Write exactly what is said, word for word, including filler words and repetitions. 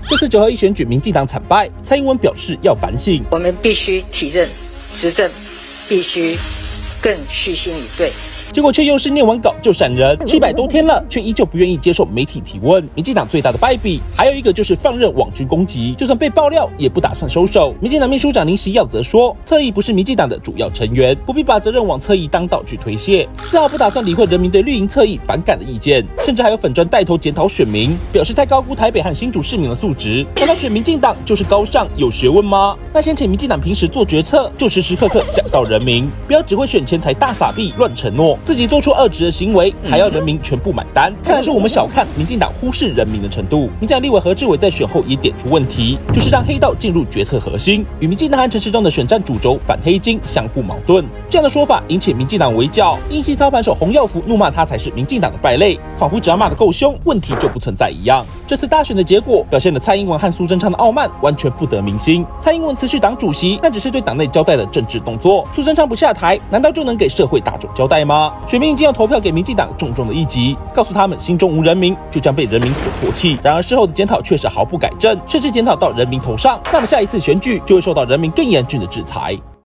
这次九合一选举，民进党惨败，蔡英文表示要反省， 我们必须体认执政，必须更虚心以对。 结果却又是念完稿就闪人，七百多天了，却依旧不愿意接受媒体提问。民进党最大的败笔，还有一个就是放任网军攻击，就算被爆料，也不打算收手。民进党秘书长林锡耀则说，侧翼不是民进党的主要成员，不必把责任往侧翼当道去推卸，丝毫不打算理会人民对绿营侧翼反感的意见，甚至还有粉专带头检讨选民，表示太高估台北和新竹市民的素质。难道选民进党就是高尚有学问吗？那先请民进党平时做决策，就时时刻刻想到人民，不要只会选钱财大撒币乱承诺。 自己做出恶质的行为，还要人民全部买单，看来是我们小看民进党忽视人民的程度。民进党立委何志伟在选后也点出问题，就是让黑道进入决策核心，与民进党和陈时中的选战主轴反黑金相互矛盾。这样的说法引起民进党围剿，英系操盘手洪耀福怒骂他才是民进党的败类，仿佛只要骂得够凶，问题就不存在一样。这次大选的结果表现了蔡英文和苏贞昌的傲慢完全不得民心。蔡英文辞去党主席，那只是对党内交代的政治动作；苏贞昌不下台，难道就能给社会大众交代吗？选民已经要投票给民进党重重的一击，告诉他们心中无人民，就将被人民所唾弃。然而事后的检讨却是毫不改正，甚至检讨到人民头上，那么下一次选举就会受到人民更严峻的制裁。